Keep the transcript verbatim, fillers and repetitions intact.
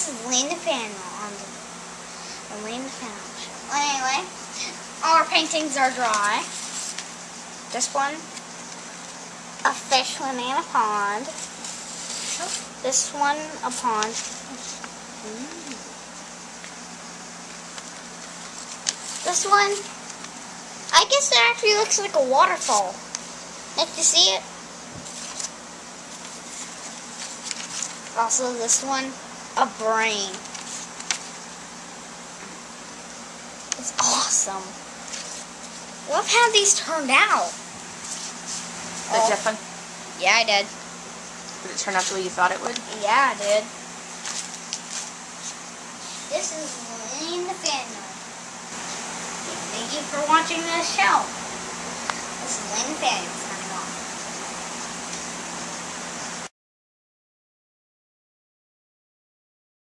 this is Lane Nathaniel on the, the Lane Nathaniel show. Anyway, all our paintings are dry. This one, a fish swimming in a pond. This one, a pond. Mm. This one, I guess it actually looks like a waterfall. Like, you see it? Also, this one, a brain. It's awesome. Love how these turned out. Did Oh. you have fun? Yeah, I did. Did it turn out the way you thought it would? Yeah, I did. This is Lane Nathaniel. Thank you for watching this show. This is Lane Nathaniel.